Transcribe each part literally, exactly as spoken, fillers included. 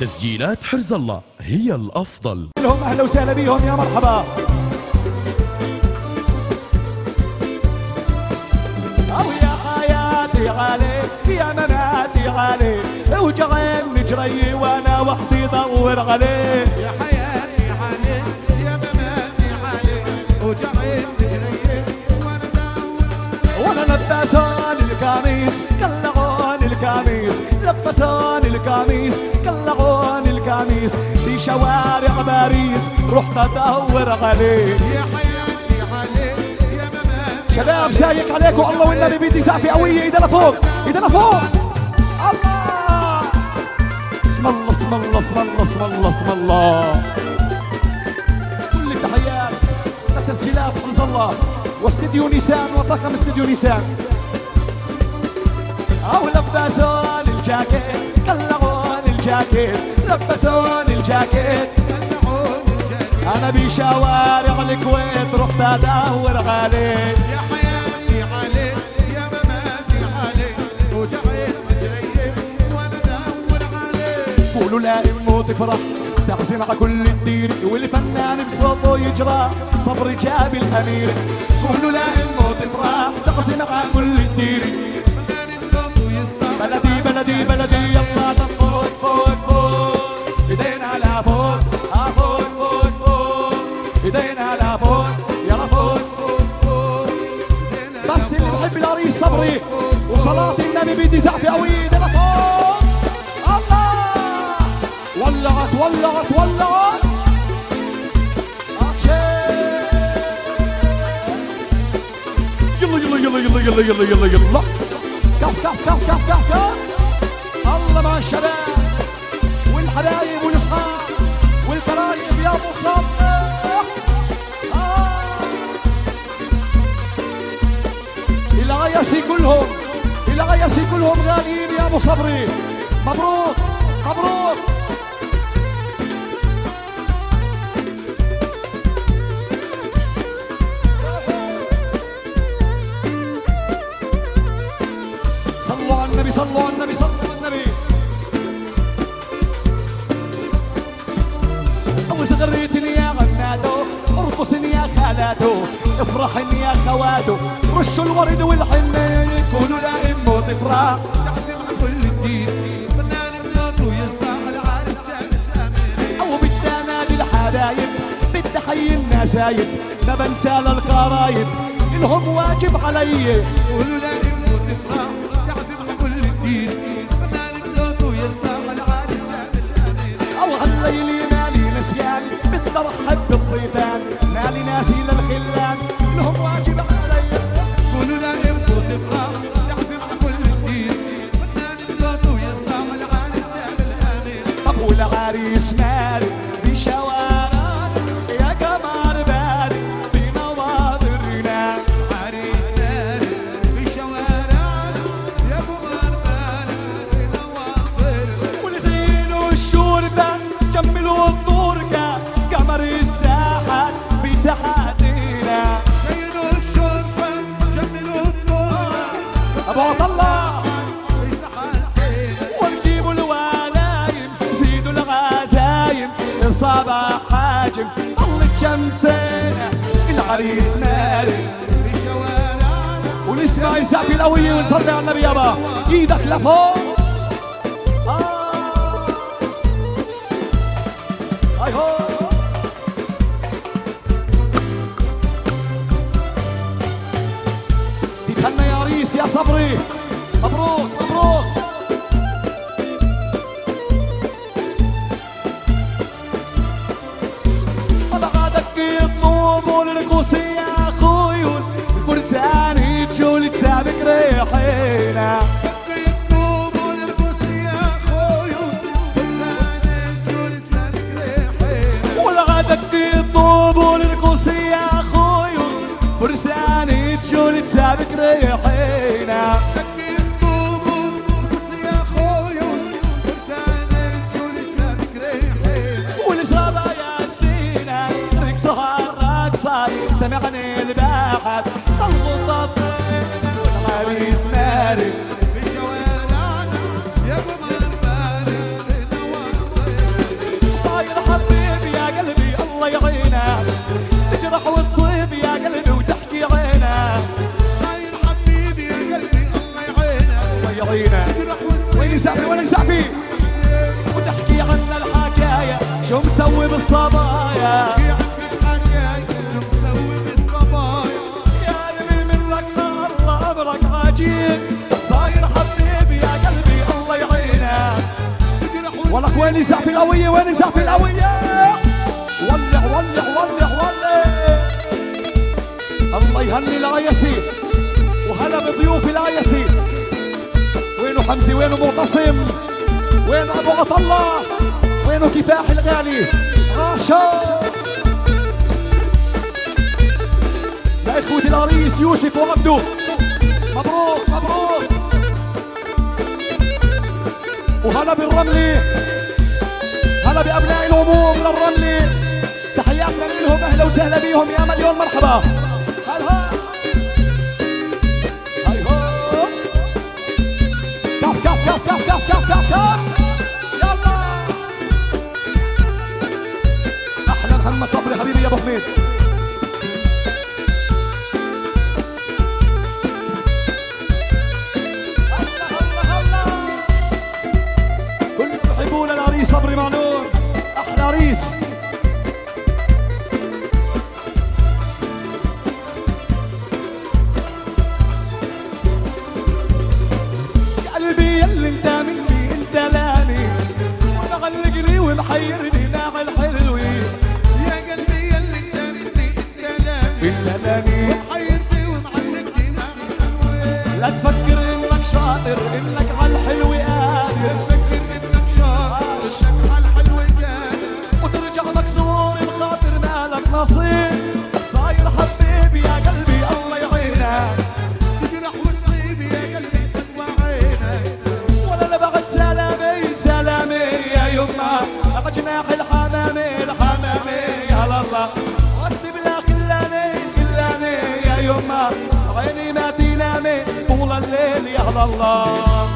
تسجيلات حرز الله هي الأفضل. لهم أهلا وسهلا بيهم، يا مرحبا. أو يا حياتي عليك يا مماتي عليك، وجعين نجري وأنا وحدي دور عليك. يا حياتي عليك يا مماتي عليك، وجعين نجري وأنا دور عليك. وأنا لبسان القميص قلعون القميص، لبسان القميص قلعون القميص، في شوارع باريس رحت ادور عليك. يا حياتي عليك يا مماتي. شباب سايق عليكم الله والنبي، بيدي زعفه قويه، ايدنا لفوق ايدنا لفوق. الله اسم الله اسم الله اسم الله اسم الله اسم الله. كل التحيات لتسجيلات حرز الله واستديو نيسان وطاقم استديو نيسان. او لبسون الجاكيت قلعون الجاكيت، لبسون الجاكيت انا بشوارع الكويت رحت ادور عليك. يا حياتي عليك يا مماتي عليك، وجعين مجري وانا ادور عليك. قولوا لا امه تفرح تحزن على كل الدير، والفنان بصوته يجرى صبر جاب الامير. قولوا لا امه تفرح تحزن على كل الدير، بلدي بلدي بلدي يلا فوق فوق فوق، ايدينا على فوق فوق فوق فوق، ايدينا على فوق يلا فوق فوق فوق. بس اللي بحب العريس صبري وصلاة النبي بيدي زعفة قوي، ايدينا فوق. الله ولعت ولعت ولعت. يلا يلا يلا يلا يلا يلا يلا يلا كف كف كف كف كف كف. الله مع الشباب والحبايب والاصحاب والقرايب يا ابو صبح. آه. العياسي كلهم العياسي كلهم غاليين يا ابو صبري، مبروك مبروك. صلوا على النبي صلوا على النبي صلوا على النبي. أول صغريتني يا غنادو، ارقصني يا خالاتو، افرحني يا خواتو، رشوا الورد والحنين. قولوا لا امه تفرح تحزن على كل الدين، فنان بصوته يستاهل عارف جاب الامير. أو بدي انادي الحبايب، بدي احيي النسايب، ما بنسى للقرايب الهم واجب علي. قولوا لا امه تفرح تحزن على كل الدين، فنان بصوته يستاهل عارف جاب الامير. أو هالليلي مالي نسيان، بدي ارحب بالضيفان، مالي ناسي للخلان الهم واجب علي. قولوا لا امه تفرح تحزن على كل الدين، فنان بصوته يستاهل عارف جاب الامير. طب والعريس مالي بشوارع يا قمر بالي بنواظرنا، عريس مالي بشوارعنا يا قمر بالي بنواظرنا. والزين والشوربة جملوا الدوركة، قمر الساحة بساحاتنا. زينوا الشرفة جملوا الدورة أبو عطلة بسحاتنا. ونجيبوا الولايم زيدوا الغزايم، صباح حاجم طلت شمسنا العريس مالي بشوارعنا ونسمع الزعفة القوية ونصلي على النبي يابا. ايدك لفوق. آه. هاي هو تتهنى يا عريس يا صبري، مبروك مبروك. بعدك الطوب والرقص يا اخوي، الفرسان يجوا لتسابق ريحينا. الطوب والرقص يا خوي، فرسان يجوا لسانك ريحينا. والغدك الطوب والرقص يا اخوي، فرسان يجوا لتسابق ريحينا. الطوب والرقص يا خوي، فرسان يجوا لسانك ريحينا. والصبا يا زينة رقصها الرقصة، سمعني الباحث صلوا الطبل والعريس ماري بشوارعنا يا قمر بالي بنواظرنا. سعفي وتحكي عنا الحكاية شو مسوي بالصبايا يا قلبي منك الله أمرك عجيب صاير حبيبي يا قلبي الله يعينك ولك وين سعفي القوية وين سعفي القوية ولع ولع ولع ولع الله يهني العيسي وهلا بضيوف العيسي وينو حمزي وينو معتصم وينو ابو عطله وينو كفاح الغالي راشا لاخوة العريس يوسف وعبدو مبروك مبروك وهلا بالرملي هلا بابناء العموم للرملي تحياتنا لهم اهلا وسهلا بيهم يا مليون مرحبا هلا هاي هو كف كف كف كف كف كف كف كف يلا احلى محمد صبري حبيبي يا ابو حميد هلا هلا هلا كلكم يحبون العريس صبري معنون احلى عريس محيرني ناعي الحلوي يا قلبي يلي انت مني انت لامي انت لامي محيرني ومعلقني ناعي الحلوي لا تفكر انك شاطر انك عالحلو قادر تفكر انك شاطر انك عالحلو قادر وترجع مكسور الخاطر مالك نصيب صاير حبيبي يا قلبي الله يعينك تجرح وتصيب يا قلبي تطلع عينك ولا لا بعد سلامي سلامي يا يما جناح الحمامي الحمامي يا الله اكتب لا خلاني خلاني يا يما عيني ما تنامي طول الليل يا الله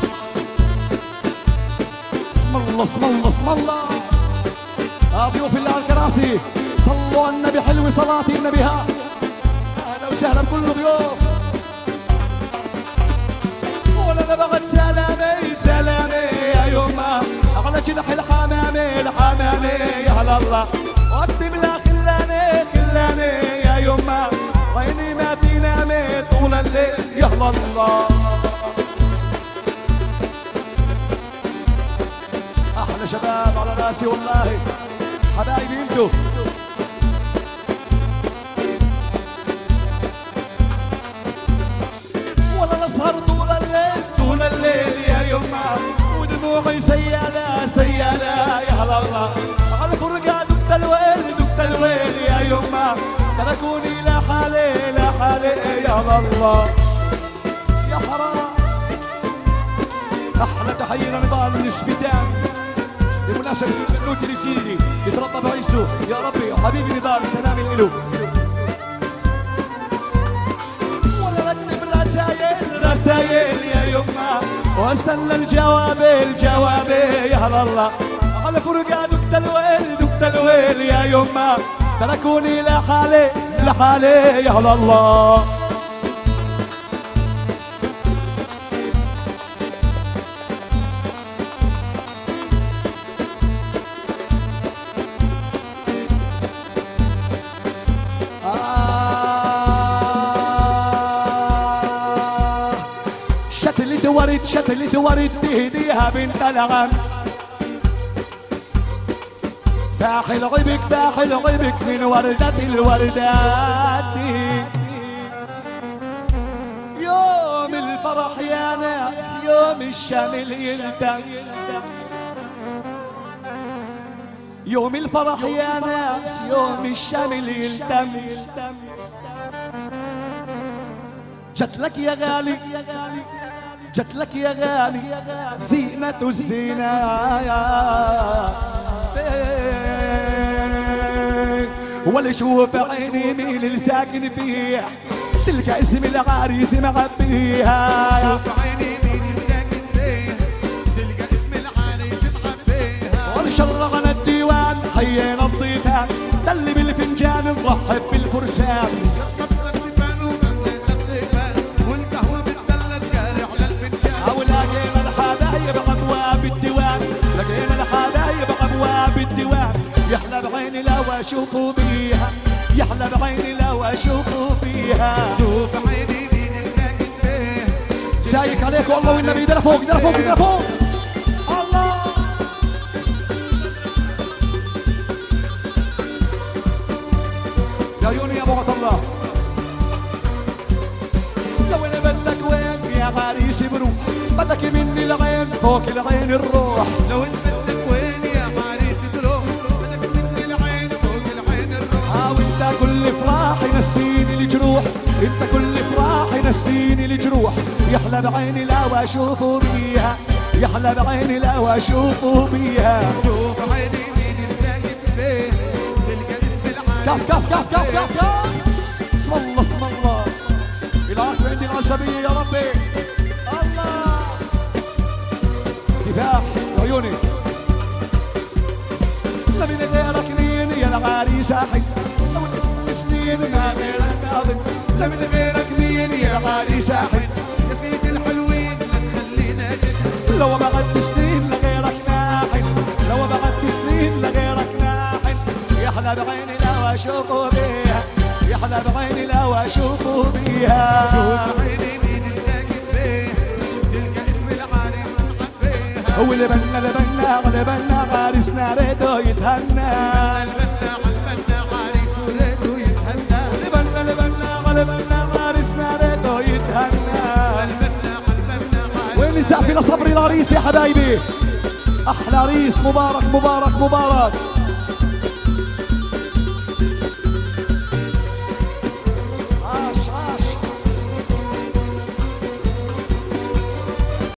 اسم الله اسم الله اسم الله ضيوف الله الكراسي صلوا على النبي حلوة صلاة النبي ها اهلا وسهلا بكل ضيوف ولا بعد سلامي سلامي يا يما على جناح الحمامي الحمامي يا الله واكتب لا خلاني خلاني يا يما عيني ما تنامي طول الليل يا الله احلى شباب على راسي والله حبايبي انتو ولا نسهر طول الليل طول الليل يا يما ودموعي سيالة سيالة يا الله على الفرقة دقت الويل دقت الويل يا يما تركوني لحالي لحالي يا الله يا حرام احلى تحية لنضال السبيتان بمناسبة البنوت الجيلي يتربى بعيسو يا ربي حبيبي نضال سلامي الإلو ولا رتب رسايل رسايل يا يما واستنى الجواب الجواب يا الله على فرقة دقت الويل دقت الويل يا يما تركوني لحالي لحالي يا الله شتلت ورد شتلت ورد تهديها بنت العم فاحل غيبك فاحل غيبك من وردة الوردات يوم الفرح يا ناس يوم الشمل يلتم يوم الفرح يا ناس يوم الشمل يلتم جت لك يا غالي جت لك يا غالي زينة الزينة ولا شوف عيني مين اللي ساكن فيها تلقى اسم العريس مغبيها شوف عيني مين اللي ساكن فيها تلقى اسم العريس مغبيها ونشرغنا الديوان حيينا الضيفان دل بالفنجان نرحب بالفرسان والقهوة بتدلى تجاري على الفنجان ولاقينا الحبايب غدوة بالديوان واشوف بيها، يحلى بعيني لو اشوف بيها. شوف عيني مين ساكن فيه، سايك عليك والله والنبي، ايدينا فوق ايدينا فوق ايدينا فوق. الله يا عيوني يا ابو عبد الله، لو انا بدك وين يا عريس بروح، بدك مني العين فوق العين الروح. لو انت بدك وين يا عريس تروح، بدك مني العين فوق العين الروح. اه وانت كل فراح ينسيني الجروح، انت كل فراح ينسيني الجروح، يحلى بعيني لو اشوف بيها، يحلى بعيني لو اشوف بيها. شوف عيني مين ساكن فيه، تلقى اسم العريس. كف كف كف كف كف كف. اسم الله اسم الله، العاقبة عندي العصبية يا ربي. الله كفاح يا عيوني، لا من غيرك مين يا العريس احس، سنين ما غيرك اظن، لا من غيرك مين يا العريس احس. يا سيدي الحلوين لا تخلينا جد، لو بعد سنين لغيرك ناحن، لو بعد سنين لغيرك ناحن، يحلى بعيني لو اشوف بيها، يحلى بعيني لو اشوف بيها. شوف عيني مين ساكن فيه، تلقى اسم العريس محبيها. هو اللي بنا اللي بنا اللي بنا عريسنا ريده يتهنى، البنا عالبنا عريس وريده يتهنى. اللي بنا اللي بنا اللي بنا عريسنا ريده يتهنى. البنا عالبنا عريس. وين يسعفي لصبري العريس يا حبايبي، احلى عريس، مبارك مبارك مبارك.